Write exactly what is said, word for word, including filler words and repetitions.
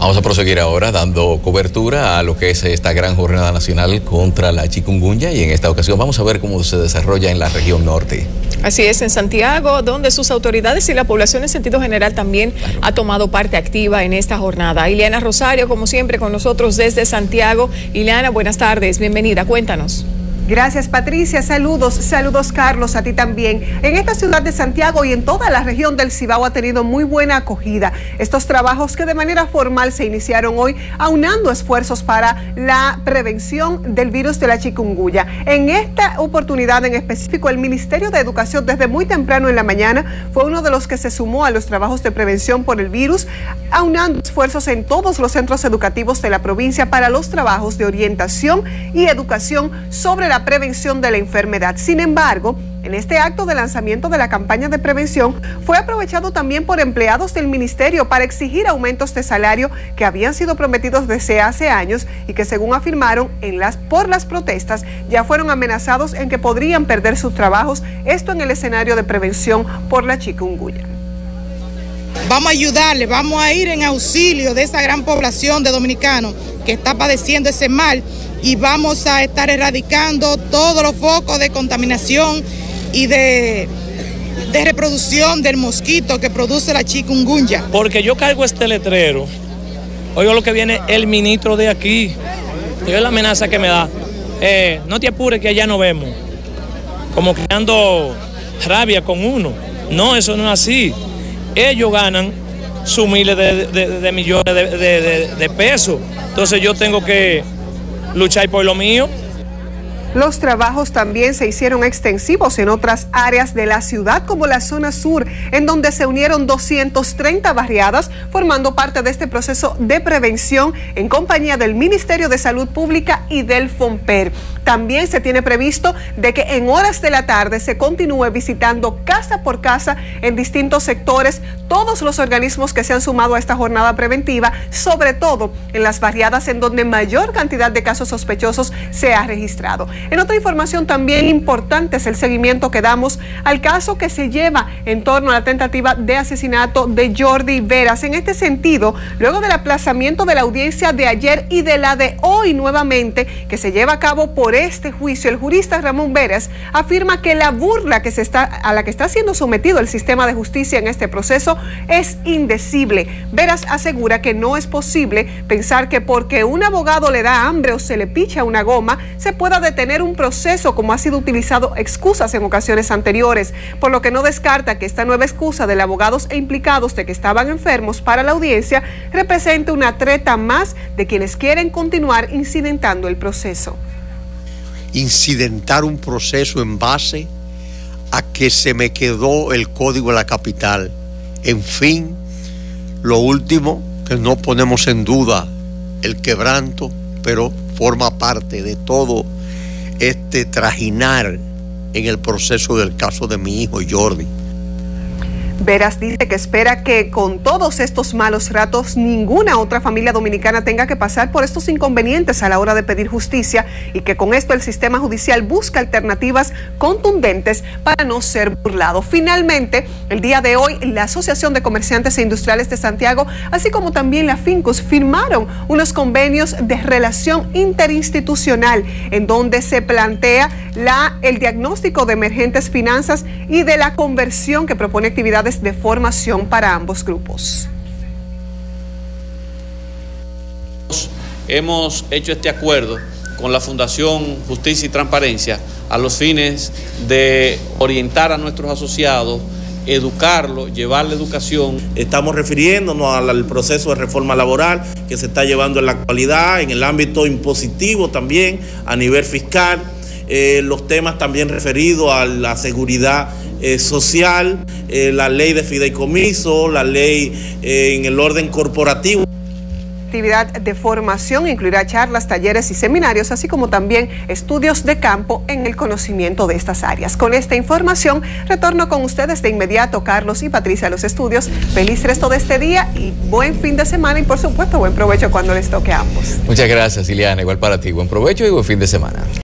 Vamos a proseguir ahora dando cobertura a lo que es esta gran jornada nacional contra la chikungunya y en esta ocasión vamos a ver cómo se desarrolla en la región norte. Así es, en Santiago, donde sus autoridades y la población en sentido general también claro. ha tomado parte activa en esta jornada. Ileana Rosario, como siempre, con nosotros desde Santiago. Ileana, buenas tardes, bienvenida, cuéntanos. Gracias, Patricia. Saludos, saludos, Carlos, a ti también. En esta ciudad de Santiago y en toda la región del Cibao ha tenido muy buena acogida. Estos trabajos que de manera formal se iniciaron hoy, aunando esfuerzos para la prevención del virus de la chikungunya. En esta oportunidad en específico, el Ministerio de Educación desde muy temprano en la mañana fue uno de los que se sumó a los trabajos de prevención por el virus, aunando esfuerzos en todos los centros educativos de la provincia para los trabajos de orientación y educación sobre la la prevención de la enfermedad. Sin embargo, en este acto de lanzamiento de la campaña de prevención fue aprovechado también por empleados del ministerio para exigir aumentos de salario que habían sido prometidos desde hace años y que, según afirmaron en las, por las protestas, ya fueron amenazados en que podrían perder sus trabajos, esto en el escenario de prevención por la chikungunya. Vamos a ayudarle, vamos a ir en auxilio de esa gran población de dominicanos que está padeciendo ese mal y vamos a estar erradicando todos los focos de contaminación y de, de reproducción del mosquito que produce la chikungunya. Porque yo cargo este letrero, oigo lo que viene el ministro de aquí, oigo la amenaza que me da, eh, no te apures que allá no vemos, como creando rabia con uno. No, eso no es así. Ellos ganan sus miles de, de, de millones de, de, de, de pesos, entonces yo tengo que luchar por lo mío. Los trabajos también se hicieron extensivos en otras áreas de la ciudad, como la zona sur, en donde se unieron doscientas treinta barriadas, formando parte de este proceso de prevención en compañía del Ministerio de Salud Pública y del FONPER. También se tiene previsto de que en horas de la tarde se continúe visitando casa por casa en distintos sectores todos los organismos que se han sumado a esta jornada preventiva, sobre todo en las barriadas en donde mayor cantidad de casos sospechosos se ha registrado. En otra información también importante es el seguimiento que damos al caso que se lleva en torno a la tentativa de asesinato de Jordi Veras. En este sentido, luego del aplazamiento de la audiencia de ayer y de la de hoy nuevamente, que se lleva a cabo por este juicio, el jurista Ramón Veras afirma que la burla que se está, a la que está siendo sometido el sistema de justicia en este proceso es indecible. Veras asegura que no es posible pensar que porque un abogado le da hambre o se le picha una goma, se pueda detener un proceso como ha sido utilizado excusas en ocasiones anteriores, por lo que no descarta que esta nueva excusa de abogados e implicados de que estaban enfermos para la audiencia represente una treta más de quienes quieren continuar incidentando el proceso. Incidentar un proceso en base a que se me quedó el código de la capital. En fin, lo último, que no ponemos en duda el quebranto, pero forma parte de todo este trajinar en el proceso del caso de mi hijo Jordi. Veras dice que espera que con todos estos malos ratos ninguna otra familia dominicana tenga que pasar por estos inconvenientes a la hora de pedir justicia y que con esto el sistema judicial busca alternativas contundentes para no ser burlado. Finalmente, el día de hoy, la Asociación de Comerciantes e Industriales de Santiago, así como también la Fincus, firmaron unos convenios de relación interinstitucional en donde se plantea la, el diagnóstico de emergentes finanzas y de la conversión que propone actividades de formación para ambos grupos. Hemos hecho este acuerdo con la Fundación Justicia y Transparencia a los fines de orientar a nuestros asociados, educarlos, llevarle educación. Estamos refiriéndonos al proceso de reforma laboral que se está llevando en la actualidad, en el ámbito impositivo también, a nivel fiscal, eh, los temas también referidos a la seguridad eh, social, eh, la ley de fideicomiso, la ley eh, en el orden corporativo. Actividad de formación incluirá charlas, talleres y seminarios, así como también estudios de campo en el conocimiento de estas áreas. Con esta información, retorno con ustedes de inmediato, Carlos y Patricia, a los estudios. Feliz resto de este día y buen fin de semana y, por supuesto, buen provecho cuando les toque a ambos. Muchas gracias, Ileana. Igual para ti. Buen provecho y buen fin de semana.